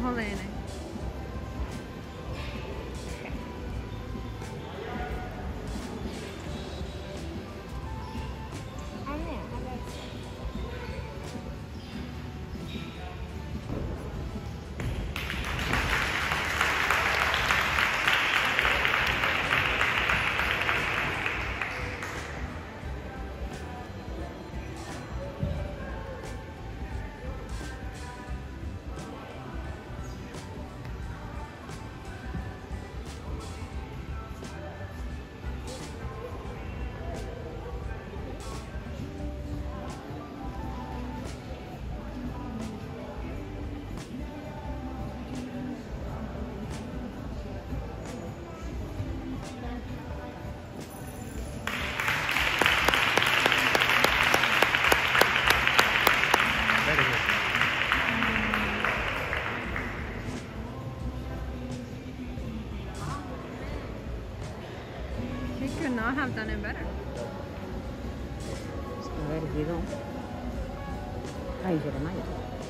hold it in it. Could not have done it better. A ver, llegó. Ay, Jeremiah.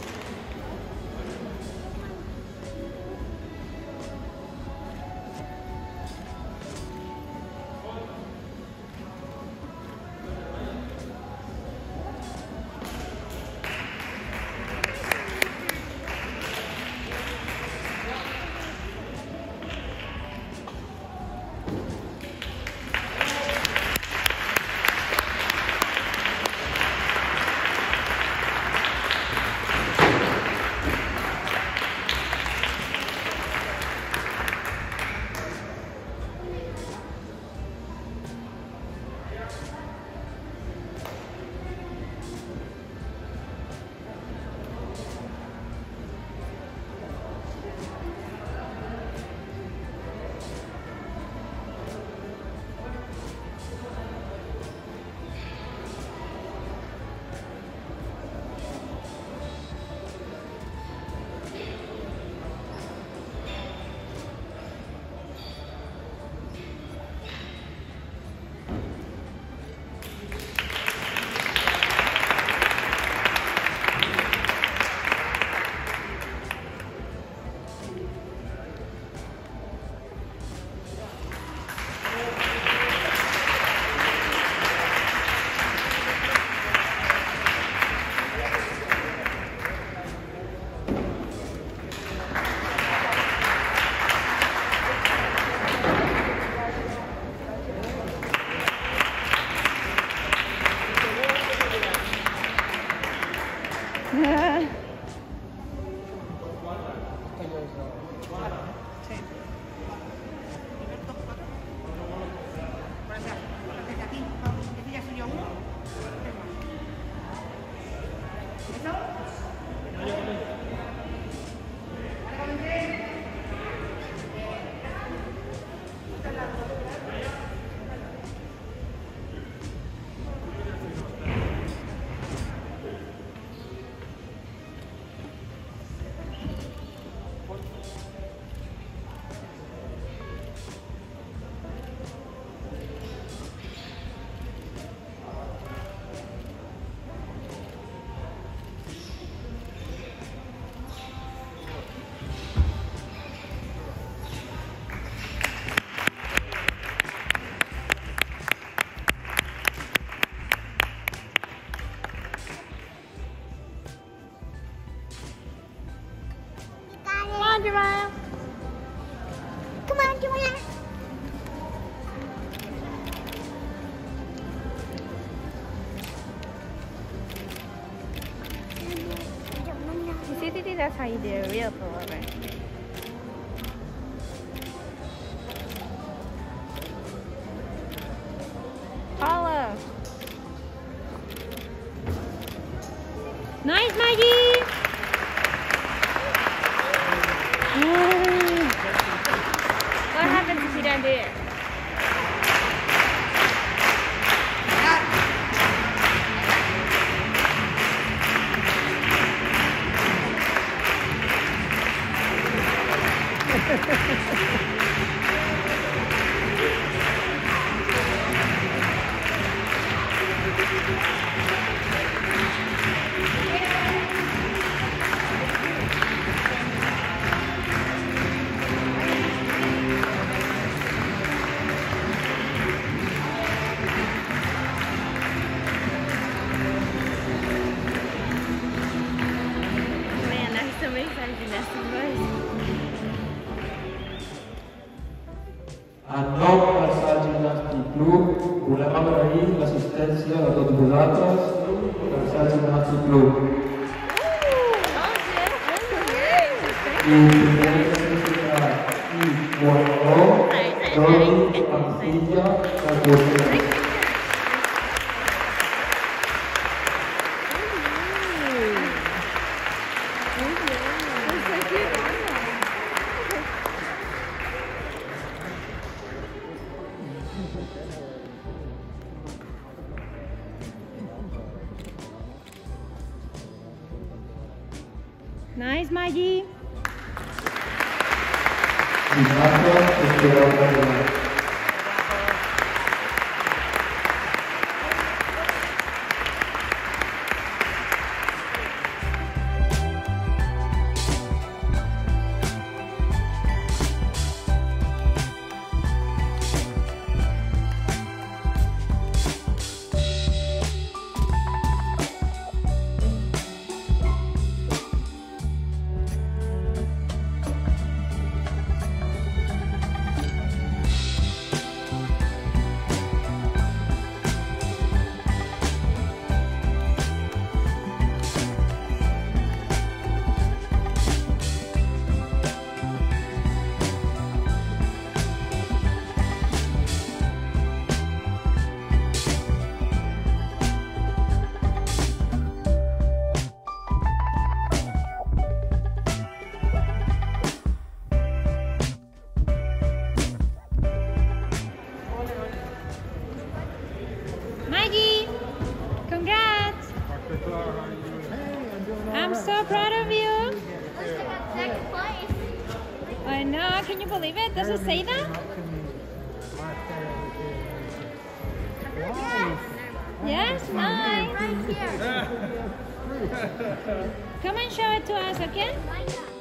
on, Jeremiah. Come on, Jeremiah. You see, that's how you do a real pullover. Paula. Nice, Maggie. What happens if you don't do it? En nom del Salt Gimnàstic Club, volem agrair l'assistència de tots vosaltres del Salt Gimnàstic Club. I primer felicitar i guanyador Jordi Mancilla del Consell. Nice, Maggie. Gimnastics, Maggie, congrats. I'm so proud of you. Second place. I know, can you believe it? Does it say that? Yes, nice. Right here. Come and show it to us, okay? Like that.